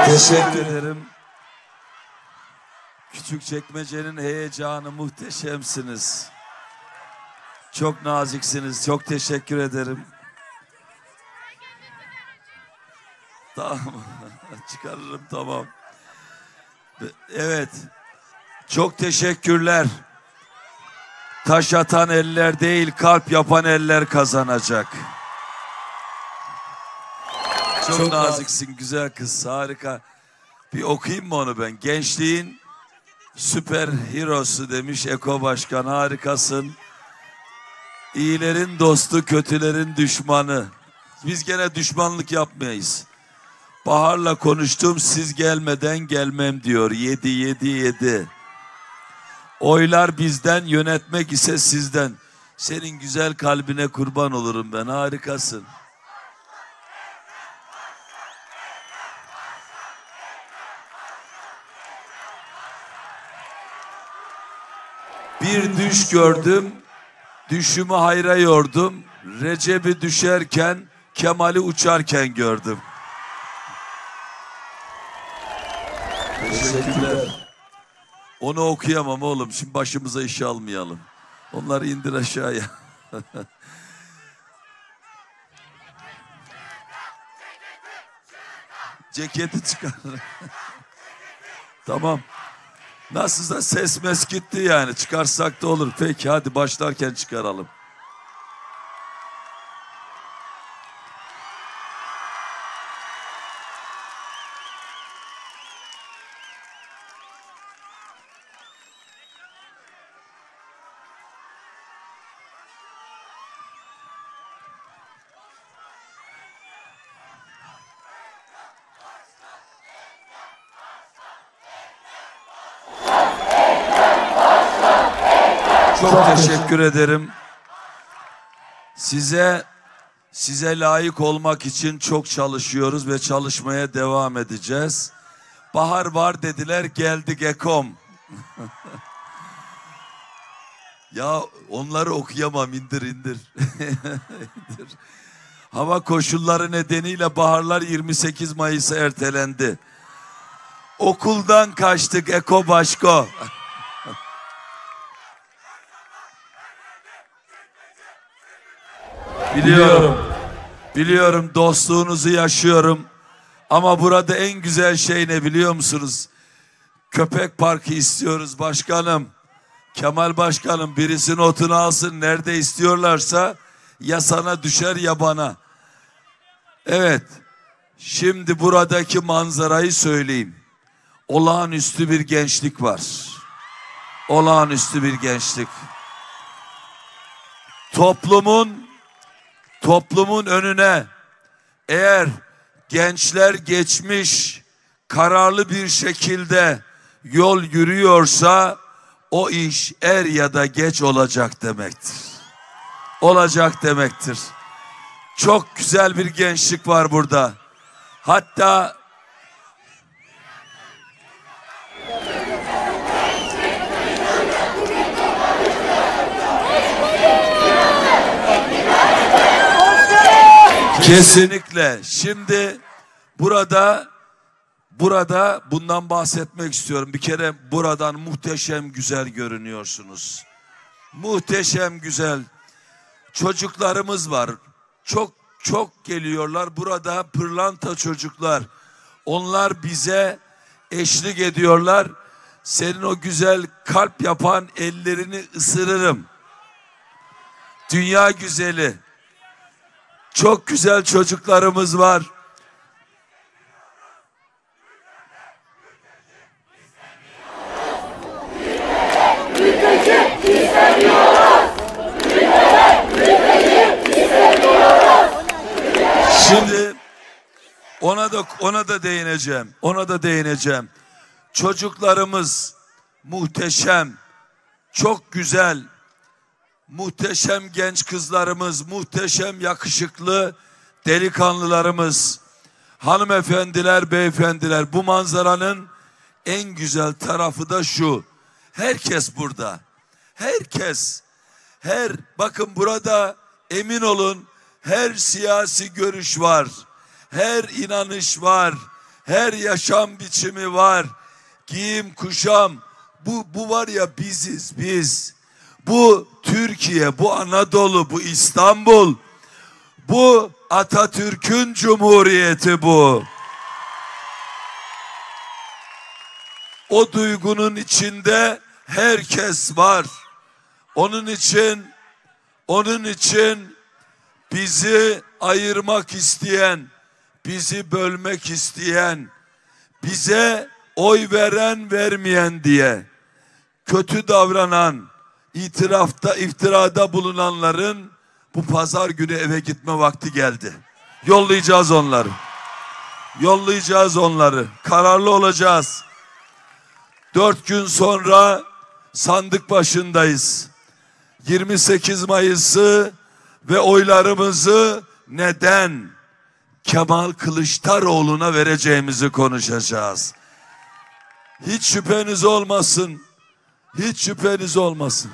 Teşekkür ederim. Küçükçekmece'nin heyecanı, muhteşemsiniz. Çok naziksiniz. Çok teşekkür ederim. Tamam. Çıkarırım, tamam. Evet. Çok teşekkürler. Taş atan eller değil, kalp yapan eller kazanacak. Çok naziksin güzel kız, harika. Bir okuyayım mı onu ben? Gençliğin süper hero'su demiş Eko Başkan, harikasın. İyilerin dostu, kötülerin düşmanı. Biz gene düşmanlık yapmayız. Bahar'la konuştum, siz gelmeden gelmem diyor. 7. Oylar bizden, yönetmek ise sizden. Senin güzel kalbine kurban olurum ben, harikasın. Bir düş gördüm, düşümü hayra yordum. Recep'i düşerken, Kemal'i uçarken gördüm. Teşekkürler. Onu okuyamam oğlum, şimdi başımıza iş almayalım. Onları indir aşağıya. Ceketi çıkar. Tamam. Nasılsa ses mes gitti yani. Çıkarsak da olur. Peki hadi başlarken çıkaralım. Çok teşekkür ederim. Size layık olmak için çok çalışıyoruz ve çalışmaya devam edeceğiz. Bahar var dediler, geldik Ekom. Ya onları okuyamam, indir. İndir. Hava koşulları nedeniyle baharlar 28 Mayıs'a ertelendi. Okuldan kaçtık Eko Başko. Biliyorum dostluğunuzu yaşıyorum. Ama burada en güzel şey ne biliyor musunuz? Köpek parkı istiyoruz başkanım. Kemal Başkanım, birisi notunu alsın, nerede istiyorlarsa ya sana düşer ya bana. Evet, şimdi buradaki manzarayı söyleyeyim. Olağanüstü bir gençlik var. Olağanüstü bir gençlik. Toplumun önüne eğer gençler geçmiş, kararlı bir şekilde yol yürüyorsa o iş er ya da geç olacak demektir. Olacak demektir. Çok güzel bir gençlik var burada. Hatta kesinlikle. Şimdi burada bundan bahsetmek istiyorum. Bir kere buradan muhteşem güzel görünüyorsunuz. Muhteşem güzel. Çocuklarımız var. Çok geliyorlar. Burada pırlanta çocuklar. Onlar bize eşlik ediyorlar. Senin o güzel kalp yapan ellerini ısırırım. Dünya güzeli. Çok güzel çocuklarımız var. Şimdi ona da değineceğim. Çocuklarımız muhteşem, çok güzel, muhteşem genç kızlarımız, muhteşem yakışıklı delikanlılarımız, hanımefendiler, beyefendiler. Bu manzaranın en güzel tarafı da şu. Herkes burada. Herkes. Bakın burada emin olun her siyasi görüş var. Her inanış var. her yaşam biçimi var. Giyim, kuşam, bu var ya biziz biz. Bu Türkiye, bu Anadolu, bu İstanbul, bu Atatürk'ün Cumhuriyeti bu. O duygunun içinde herkes var. Onun için bizi ayırmak isteyen, bizi bölmek isteyen, bize oy veren vermeyen diye kötü davranan, iftirada bulunanların bu pazar günü eve gitme vakti geldi. Yollayacağız onları. Yollayacağız onları. Kararlı olacağız. 4 gün sonra sandık başındayız. 28 Mayıs'ı ve oylarımızı neden Kemal Kılıçdaroğlu'na vereceğimizi konuşacağız. Hiç şüpheniz olmasın. Hiç şüpheniz olmasın.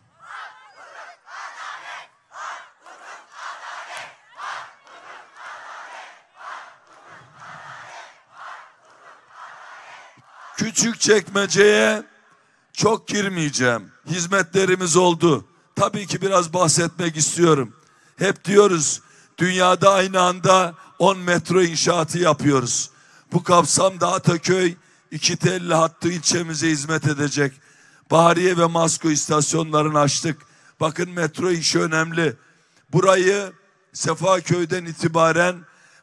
Küçükçekmece'ye çok girmeyeceğim. Hizmetlerimiz oldu. Tabii ki biraz bahsetmek istiyorum. Hep diyoruz dünyada aynı anda 10 metro inşaatı yapıyoruz. Bu kapsamda Ataköy 2 telli hattı ilçemize hizmet edecek. Bahariye ve Masko istasyonlarını açtık. Bakın metro işi önemli. Burayı Sefaköy'den itibaren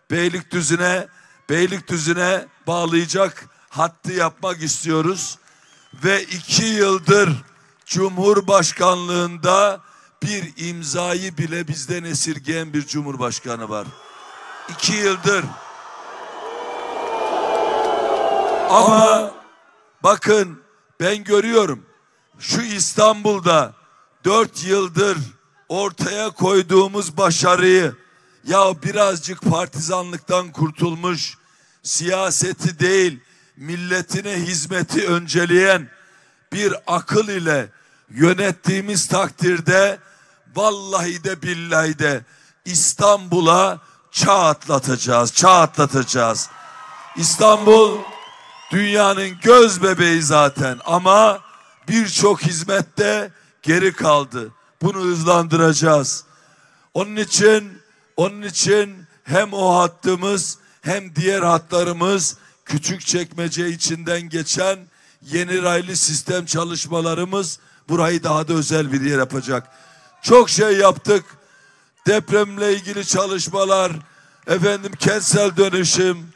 Beylikdüzü'ne bağlayacak hattı yapmak istiyoruz. Ve 2 yıldır Cumhurbaşkanlığında bir imzayı bile bizden esirgeyen bir Cumhurbaşkanı var. 2 yıldır. Ama bakın ben görüyorum şu İstanbul'da 4 yıldır ortaya koyduğumuz başarıyı, ya birazcık partizanlıktan kurtulmuş, siyaseti değil milletine hizmeti önceleyen bir akıl ile yönettiğimiz takdirde vallahi de billahi de İstanbul'a çağ atlatacağız. İstanbul dünyanın göz bebeği zaten ama birçok hizmette geri kaldı. Bunu hızlandıracağız. Onun için hem o hattımız hem diğer hatlarımız, Küçükçekmece içinden geçen yeni raylı sistem çalışmalarımız burayı daha da özel bir yer yapacak. Çok şey yaptık. Depremle ilgili çalışmalar, kentsel dönüşüm,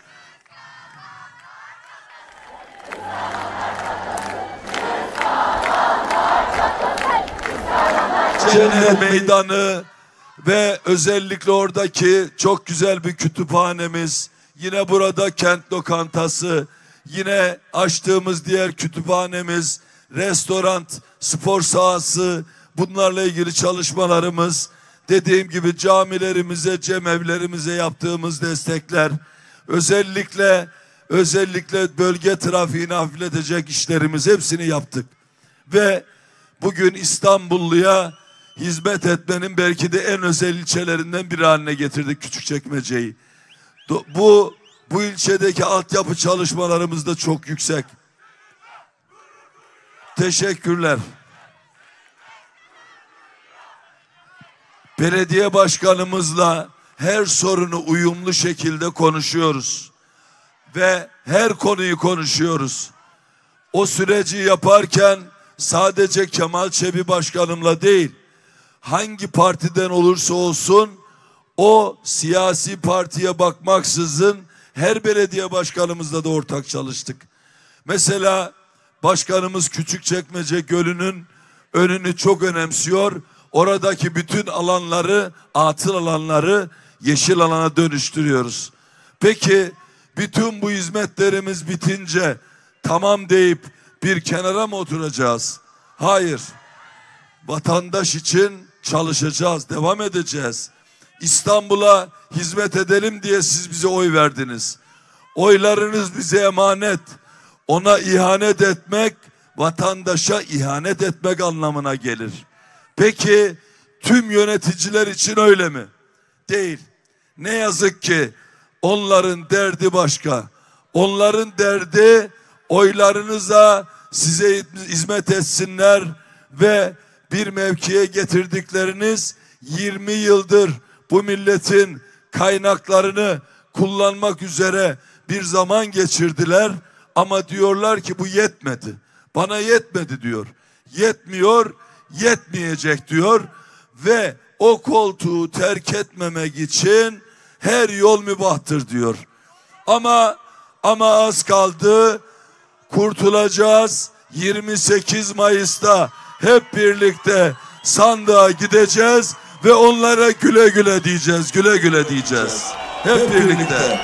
Cennet Meydanı ve özellikle oradaki çok güzel bir kütüphanemiz, yine burada kent lokantası, yine açtığımız diğer kütüphanemiz, restoran, spor sahası, bunlarla ilgili çalışmalarımız, dediğim gibi camilerimize, cemevlerimize yaptığımız destekler, özellikle bölge trafiğini hafifletecek işlerimiz hepsini yaptık. Ve bugün İstanbulluya hizmet etmenin belki de en özel ilçelerinden biri haline getirdik Küçükçekmece'yi. Bu ilçedeki altyapı çalışmalarımız da çok yüksek. Teşekkürler. Belediye başkanımızla her sorunu uyumlu şekilde konuşuyoruz. Ve her konuyu konuşuyoruz. O süreci yaparken sadece Kemal Çebi başkanımla değil, hangi partiden olursa olsun o siyasi partiye bakmaksızın her belediye başkanımızla da ortak çalıştık. Mesela başkanımız Küçükçekmece Gölü'nün önünü çok önemsiyor. Oradaki bütün alanları, atıl alanları yeşil alana dönüştürüyoruz. Peki bütün bu hizmetlerimiz bitince tamam deyip bir kenara mı oturacağız? Hayır. Vatandaş için çalışacağız, devam edeceğiz. İstanbul'a hizmet edelim diye siz bize oy verdiniz. Oylarınız bize emanet. Ona ihanet etmek, vatandaşa ihanet etmek anlamına gelir. Peki tüm yöneticiler için öyle mi? Değil. Ne yazık ki onların derdi başka. Onların derdi oylarınıza size hizmet etsinler ve bir mevkiye getirdikleriniz 20 yıldır bu milletin kaynaklarını kullanmak üzere bir zaman geçirdiler ama diyorlar ki bu yetmedi. Bana yetmedi diyor. Yetmiyor, yetmeyecek diyor ve o koltuğu terk etmemek için her yol mübahtır diyor. Ama az kaldı. Kurtulacağız. 28 Mayıs'ta hep birlikte sandığa gideceğiz ve onlara güle güle diyeceğiz. Güle güle diyeceğiz. Hep birlikte.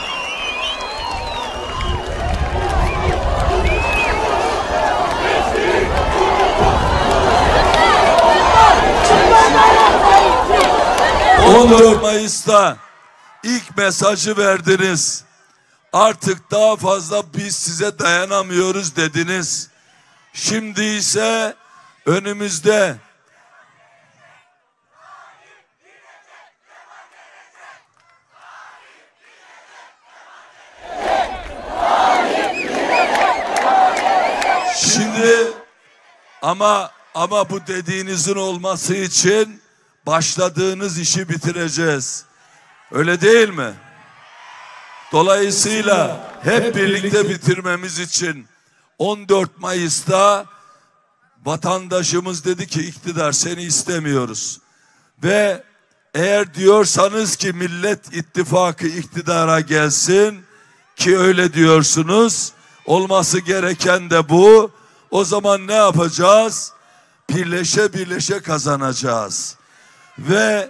14 Mayıs'ta ilk mesajı verdiniz. Artık daha fazla biz size dayanamıyoruz dediniz. Şimdi ise önümüzde ama bu dediğinizin olması için başladığınız işi bitireceğiz. Öyle değil mi? Dolayısıyla hep birlikte bitirmemiz için 14 Mayıs'ta vatandaşımız dedi ki iktidar seni istemiyoruz. Ve eğer diyorsanız ki Millet İttifakı iktidara gelsin ki öyle diyorsunuz, olması gereken de bu. O zaman ne yapacağız? Birleşe birleşe kazanacağız. Ve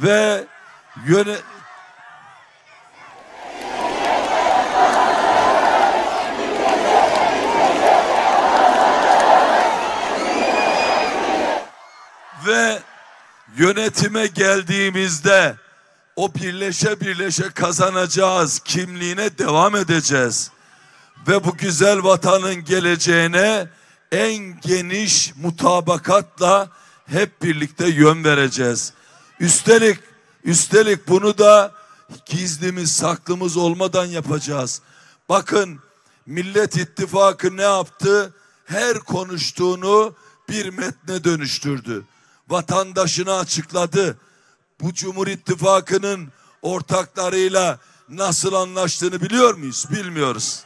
yönetime geldiğimizde o birleşe birleşe kazanacağız kimliğine devam edeceğiz. Ve bu güzel vatanın geleceğine en geniş mutabakatla hep birlikte yön vereceğiz. Üstelik bunu da gizlimiz saklımız olmadan yapacağız. Bakın Millet İttifakı ne yaptı? Her konuştuğunu bir metne dönüştürdü. Vatandaşına açıkladı. Bu Cumhur İttifakı'nın ortaklarıyla nasıl anlaştığını biliyor muyuz? Bilmiyoruz.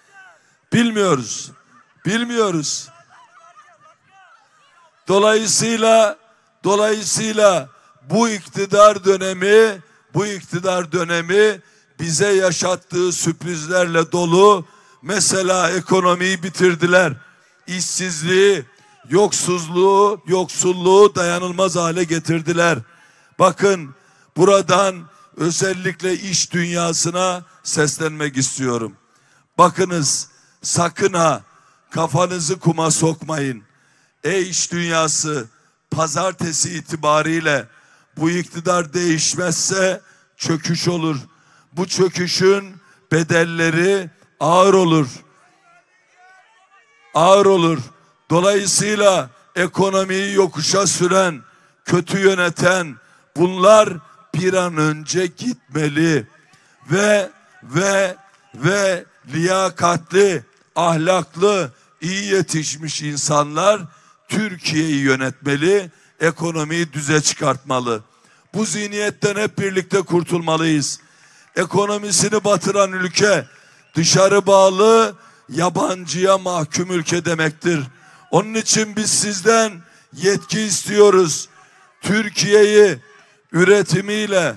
Bilmiyoruz. Dolayısıyla bu iktidar dönemi bize yaşattığı sürprizlerle dolu. Mesela ekonomiyi bitirdiler. İşsizliği, yoksulluğu dayanılmaz hale getirdiler. Bakın buradan özellikle iş dünyasına seslenmek istiyorum. Bakınız sakın ha kafanızı kuma sokmayın. Ey iş dünyası, pazartesi itibariyle bu iktidar değişmezse çöküş olur. Bu çöküşün bedelleri ağır olur. Dolayısıyla ekonomiyi yokuşa süren, kötü yöneten bunlar bir an önce gitmeli ve liyakatli, ahlaklı, iyi yetişmiş insanlar Türkiye'yi yönetmeli, ekonomiyi düze çıkartmalı. Bu zihniyetten hep birlikte kurtulmalıyız. Ekonomisini batıran ülke dışarı bağlı, yabancıya mahkum ülke demektir. Onun için biz sizden yetki istiyoruz. Türkiye'yi üretimiyle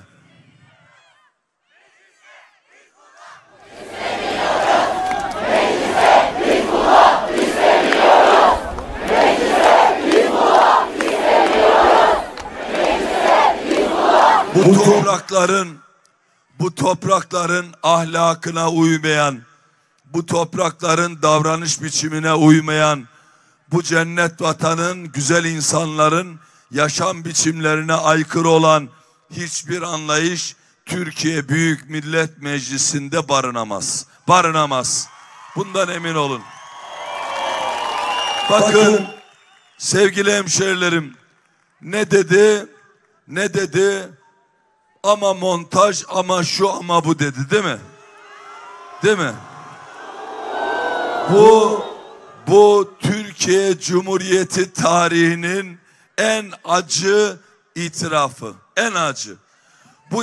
bu toprakların ahlakına uymayan, bu toprakların davranış biçimine uymayan, bu cennet vatanın güzel insanların yaşam biçimlerine aykırı olan hiçbir anlayış Türkiye Büyük Millet Meclisi'nde barınamaz. Bundan emin olun. Bakın sevgili hemşerilerim, ne dedi? Ama montaj, ama şu, ama bu dedi, değil mi? Bu Türkiye Cumhuriyeti tarihinin en acı itirafı. En acı. Bu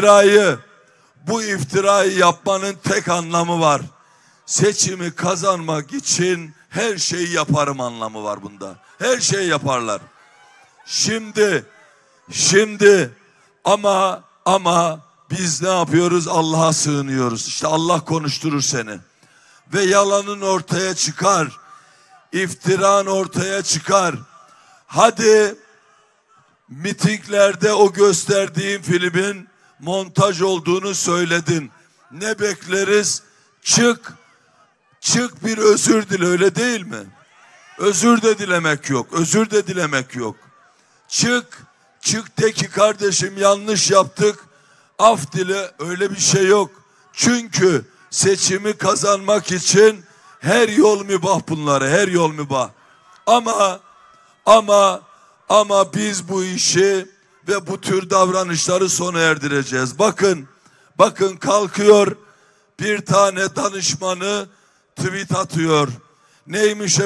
iftirayı yapmanın tek anlamı var. Seçimi kazanmak için her şeyi yaparım anlamı var bunda. Her şeyi yaparlar. Şimdi ama biz ne yapıyoruz? Allah'a sığınıyoruz. İşte Allah konuşturur seni. Ve yalanın ortaya çıkar. İftiran ortaya çıkar. Hadi mitinglerde o gösterdiğin filmin montaj olduğunu söyledin. Ne bekleriz? Çık bir özür dile, öyle değil mi? Özür de dilemek yok. Çık de ki kardeşim yanlış yaptık. Af dile, öyle bir şey yok. Çünkü seçimi kazanmak için her yol mübah bunlara, her yol mübah. Ama biz bu işi ve bu tür davranışları sona erdireceğiz. Bakın kalkıyor bir tane danışmanı tweet atıyor. Neymiş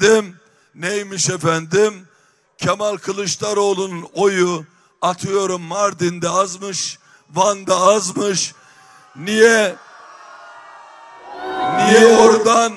efendim? Kemal Kılıçdaroğlu'nun oyu atıyorum Mardin'de azmış, Van'da azmış. Niye oradan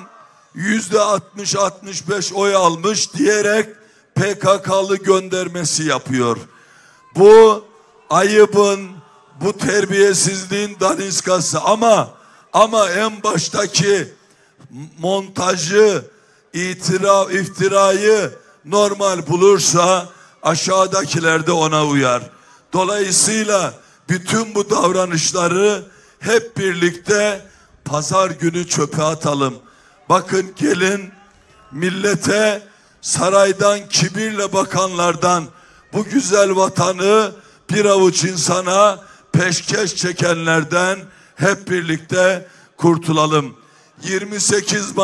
%60-65 oy almış diyerek PKK'lı göndermesi yapıyor. Bu ayıbın, bu terbiyesizliğin daniskası ama en baştaki montajı, iftirayı normal bulursa aşağıdakiler de ona uyar. Dolayısıyla bütün bu davranışları hep birlikte pazar günü çöpe atalım. Bakın gelin millete saraydan kibirle bakanlardan, bu güzel vatanı bir avuç insana peşkeş çekenlerden hep birlikte kurtulalım. 28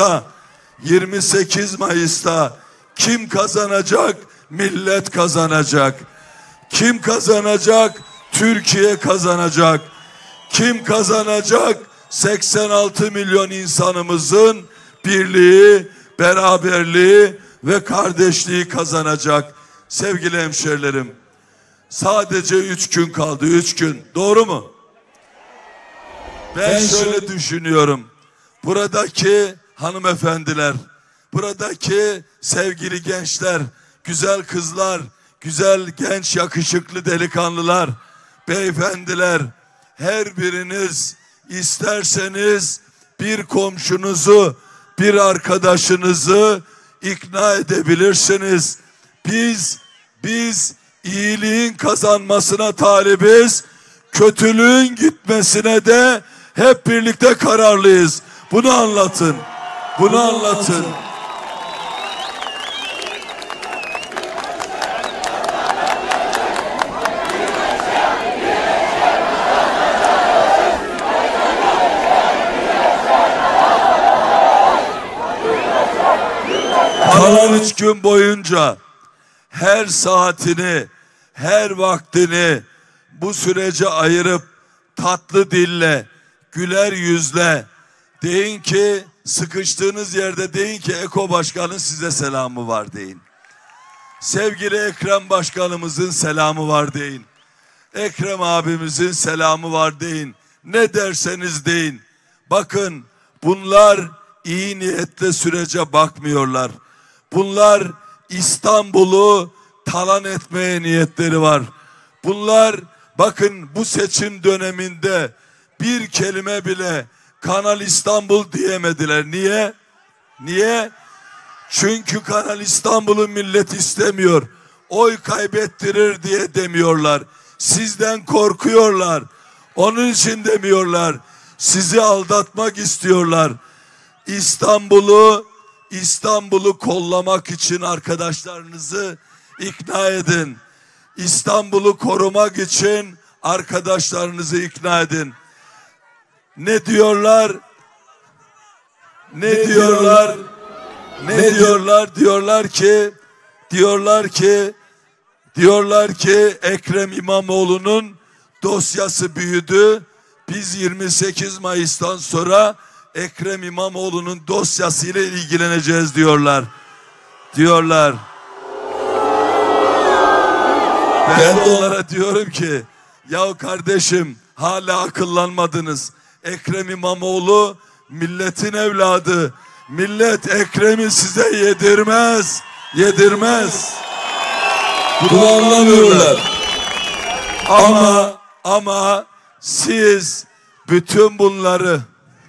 Mayıs'ta kim kazanacak? Millet kazanacak. Kim kazanacak? Türkiye kazanacak. Kim kazanacak? 86 milyon insanımızın birliği, beraberliği ve kardeşliği kazanacak. Sevgili hemşerilerim, sadece 3 gün kaldı, 3 gün. Doğru mu? Ben şöyle düşünüyorum. Buradaki hanımefendiler, buradaki sevgili gençler, güzel kızlar, güzel genç yakışıklı delikanlılar, beyefendiler, her biriniz isterseniz bir komşunuzu, bir arkadaşınızı ikna edebilirsiniz. Biz iyiliğin kazanmasına talibiz, kötülüğün gitmesine de hep birlikte kararlıyız. Bunu anlatın. Kalan 3 gün boyunca her saatini, her vaktini bu sürece ayırıp tatlı dille, güler yüzle deyin ki, sıkıştığınız yerde deyin ki Eko Başkan'ın size selamı var deyin. Sevgili Ekrem Başkanımızın selamı var deyin. Ekrem abimizin selamı var deyin. Ne derseniz deyin. Bakın bunlar iyi niyetle sürece bakmıyorlar. Bunlar İstanbul'u talan etmeye niyetleri var. Bunlar bakın bu seçim döneminde bir kelime bile Kanal İstanbul diyemediler. Niye? Çünkü Kanal İstanbul'u millet istemiyor. Oy kaybettirir diye demiyorlar. Sizden korkuyorlar. Onun için demiyorlar. Sizi aldatmak istiyorlar. İstanbul'u kollamak için arkadaşlarınızı ikna edin. İstanbul'u korumak için arkadaşlarınızı ikna edin. Ne diyorlar? Diyorlar ki Ekrem İmamoğlu'nun dosyası büyüdü. Biz 28 Mayıs'tan sonra Ekrem İmamoğlu'nun dosyasıyla ilgileneceğiz diyorlar. Ben de onlara diyorum ki ya kardeşim hala akıllanmadınız. Ekrem İmamoğlu milletin evladı. Millet Ekrem'i size yedirmez. Bunu anlamıyorlar. Ama siz bütün bunları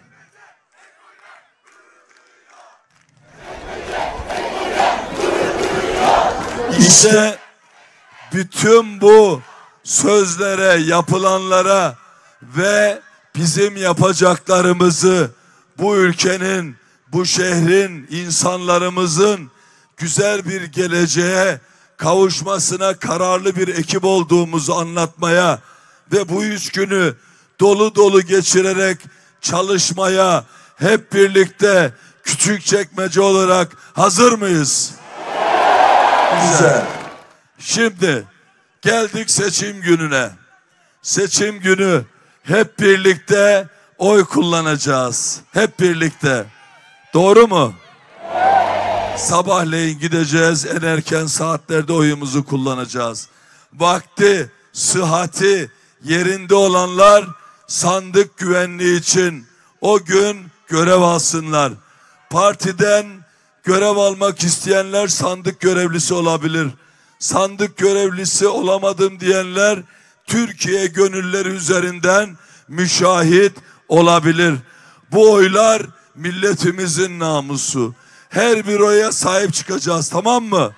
işte bütün bu sözlere, yapılanlara ve bizim yapacaklarımızı bu ülkenin, bu şehrin, insanlarımızın güzel bir geleceğe kavuşmasına kararlı bir ekip olduğumuzu anlatmaya ve bu 3 günü dolu dolu geçirerek çalışmaya hep birlikte Küçükçekmece olarak hazır mıyız? Güzel. Şimdi geldik seçim gününe. Seçim günü hep birlikte oy kullanacağız. Hep birlikte. Doğru mu? Sabahleyin gideceğiz, en erken saatlerde oyumuzu kullanacağız. Vakti, sıhhati yerinde olanlar sandık güvenliği için o gün görev alsınlar. Partiden görev almak isteyenler sandık görevlisi olabilir. Sandık görevlisi olamadım diyenler Türkiye gönülleri üzerinden müşahit olabilir. Bu oylar milletimizin namusu. Her bir oya sahip çıkacağız, tamam mı?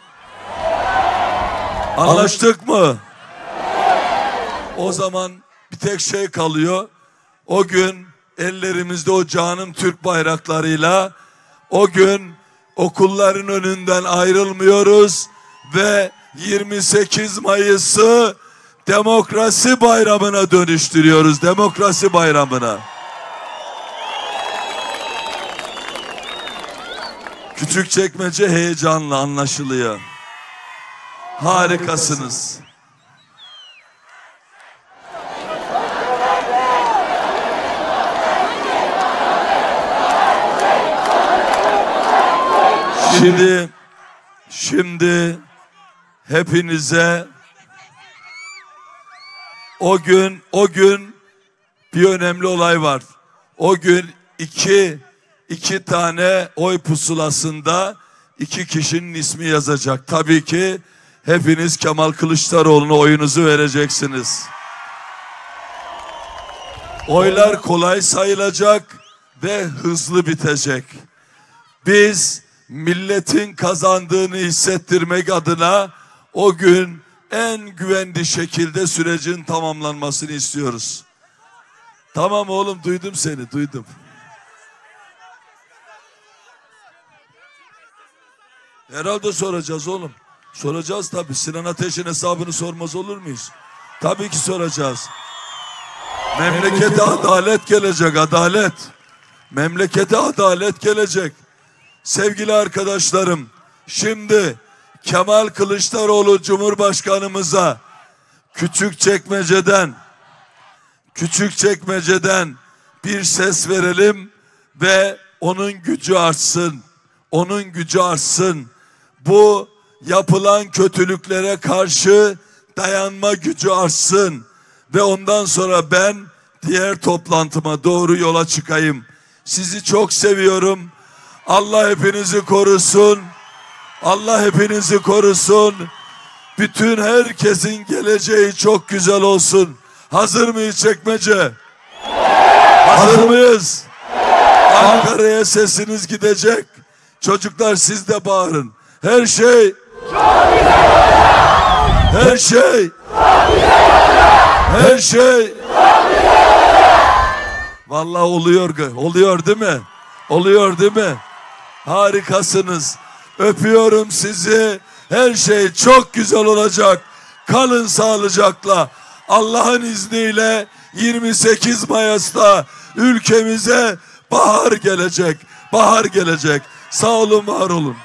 Anlaştık mı? O zaman bir tek şey kalıyor. O gün ellerimizde o canım Türk bayraklarıyla o gün okulların önünden ayrılmıyoruz ve 28 Mayıs'ı demokrasi bayramına dönüştürüyoruz. Demokrasi bayramına. Küçükçekmece heyecanla anlaşılıyor. Harikasınız. Şimdi hepinize o gün bir önemli olay var. O gün iki tane oy pusulasında 2 kişinin ismi yazacak. Tabii ki hepiniz Kemal Kılıçdaroğlu'na oyunuzu vereceksiniz. Oylar kolay sayılacak ve hızlı bitecek. Biz milletin kazandığını hissettirmek adına o gün en güvenli şekilde sürecin tamamlanmasını istiyoruz. Tamam oğlum, duydum seni, duydum. Herhalde soracağız oğlum. Soracağız tabii. Sinan Ateş'in hesabını sormaz olur muyuz? Tabii ki soracağız. Memlekete adalet gelecek, adalet. Memlekete adalet gelecek. Sevgili arkadaşlarım, şimdi Kemal Kılıçdaroğlu Cumhurbaşkanımıza Küçükçekmece'den bir ses verelim ve onun gücü artsın. Onun gücü artsın. Bu yapılan kötülüklere karşı dayanma gücü artsın. Ve ondan sonra ben diğer toplantıma doğru yola çıkayım. Sizi çok seviyorum. Allah hepinizi korusun. Allah hepinizi korusun. Bütün herkesin geleceği çok güzel olsun. Hazır mıyız Çekmece? Hazır mıyız? Ankara'ya sesiniz gidecek. Çocuklar siz de bağırın. Her şey vallahi oluyor değil mi? Oluyor değil mi? Harikasınız. Öpüyorum sizi. Her şey çok güzel olacak. Kalın sağlıcakla. Allah'ın izniyle 28 Mayıs'ta ülkemize bahar gelecek. Bahar gelecek. Sağ olun, var olun.